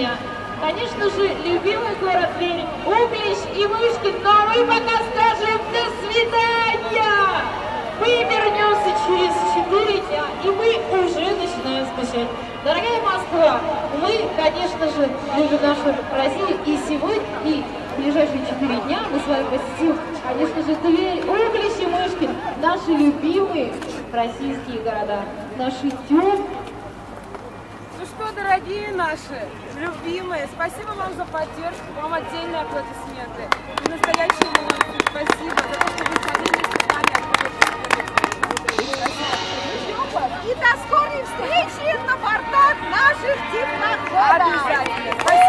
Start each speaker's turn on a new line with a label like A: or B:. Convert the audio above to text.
A: дня. Конечно же, любимый город Тверь, Углич и Мышкин, но мы пока скажем «до свидания». Мы вернемся через 4 дня, и мы уже начинаем скучать. Дорогая Москва, мы, конечно же, любим нашу Россию, и сегодня, и в ближайшие 4 дня мы с вами посетим, конечно же, Тверь, Углич и Мышкин, наши любимые российские города, наши теплые.
B: Ну что, дорогие наши, любимые, спасибо вам за поддержку, вам отдельные аплодисменты. Вы настоящие молодцы, спасибо за то, что вы сами вместе с нами
C: И до скорой встречи на бортах наших теплоходов!
B: Обязательно! Спасибо.